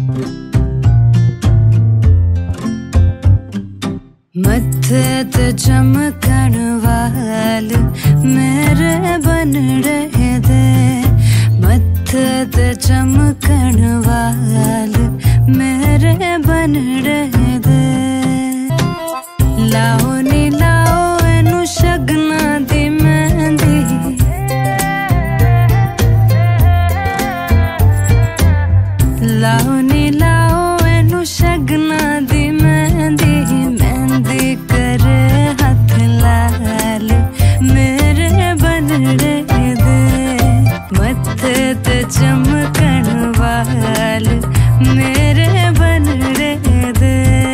मत्थे ते चमकण वाल मेरे बन रहे दे, मत्थे ते चमकण वाल मेरे बन रहे दे। लाओ नी लाओ एनू शगना दी मेहंदी, लाओ नी लाओ एनू शगना दी मेहंदी। मेहंदी करे हथ लाल मेरे बन रहे दे, मत्थे ते चमकण वाल मेरे बन रहे दे।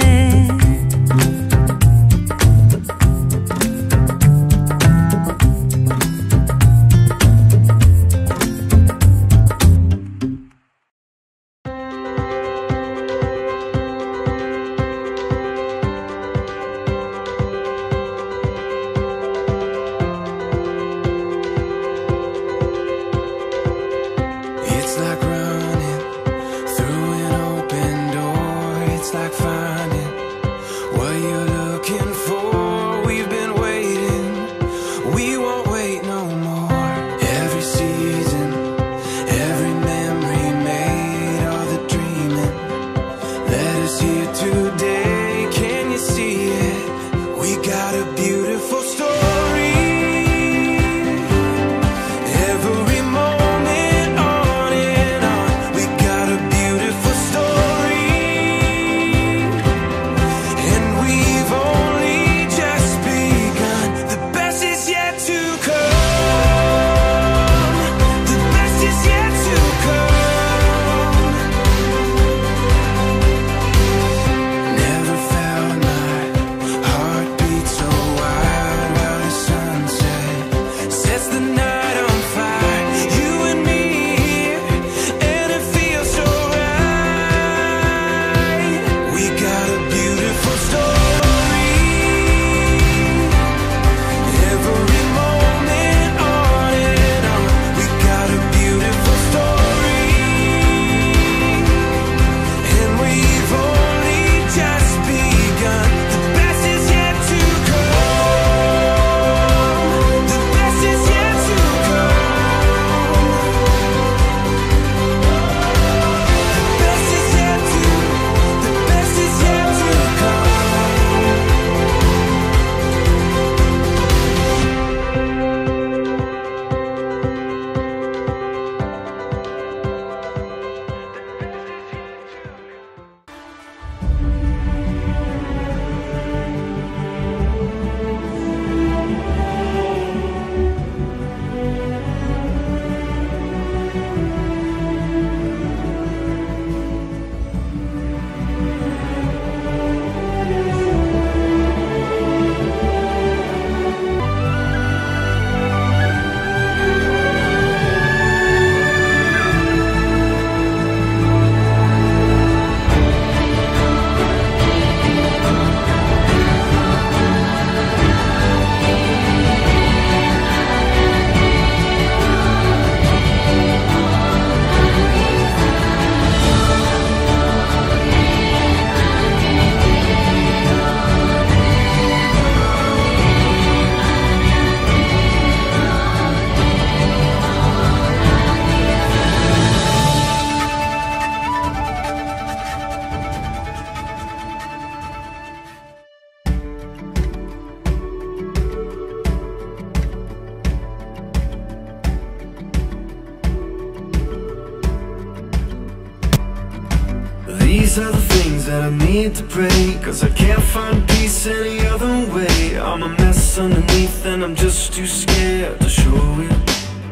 These are the things that I need to pray, 'cause I can't find peace any other way. I'm a mess underneath and I'm just too scared to show it.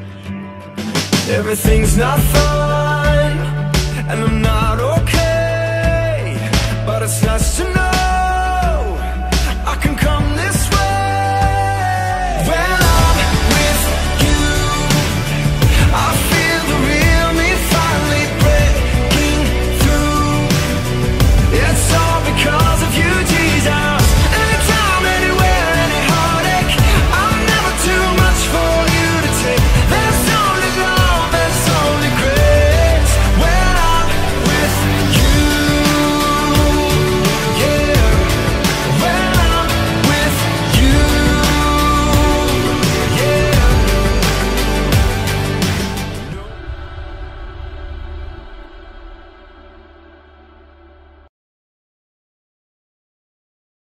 Everything's not fine and I'm not okay, but it's nice to know